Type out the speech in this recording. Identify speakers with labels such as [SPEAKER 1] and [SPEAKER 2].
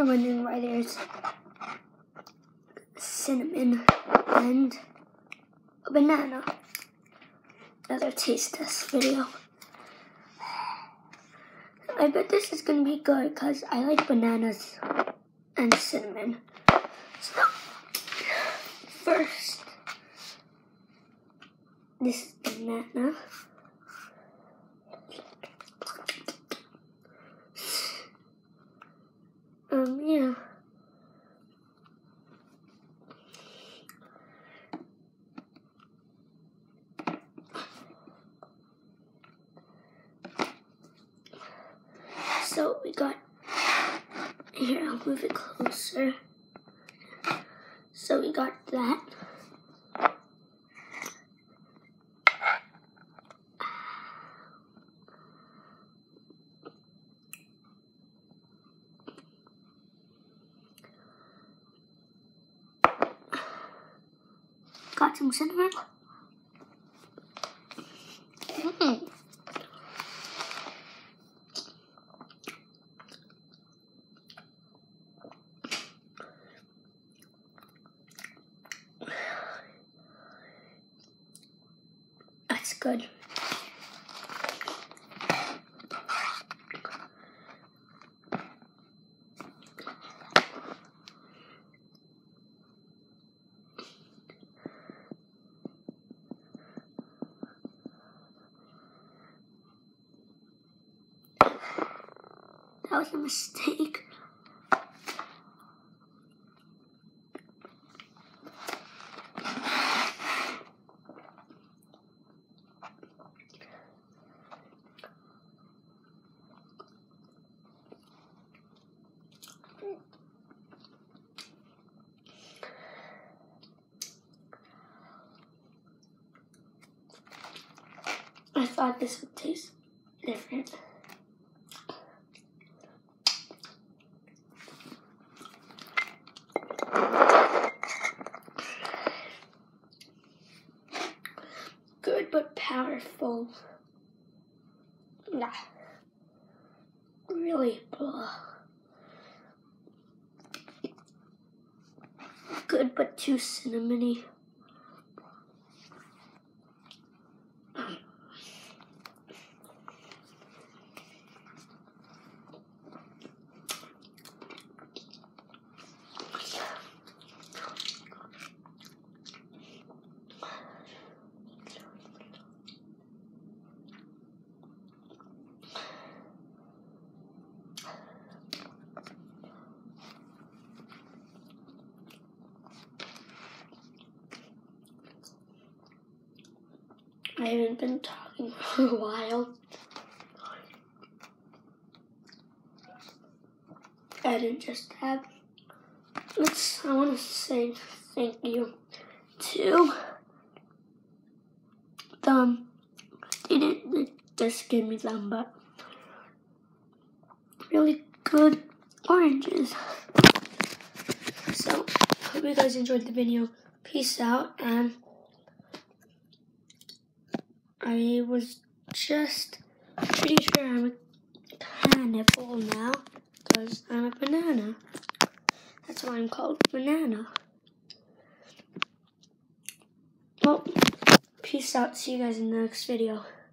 [SPEAKER 1] you're wondering why there's cinnamon and a banana, another taste test video. I bet this is going to be good because I like bananas and cinnamon. So, first, this is banana. Yeah. So we got, here I'll move it closer. So we got that. Got some cinnamon. That's good. That was a mistake. I thought this would taste different. Good but powerful. Nah. Really blah. Good but too cinnamony. I haven't been talking for a while. I didn't just have. I want to say thank you to they didn't just give me them, but really good oranges. So, hope you guys enjoyed the video. Peace out, and I was just pretty sure I'm a pineapple now because I'm a banana. That's why I'm called Banana. Well, peace out. See you guys in the next video.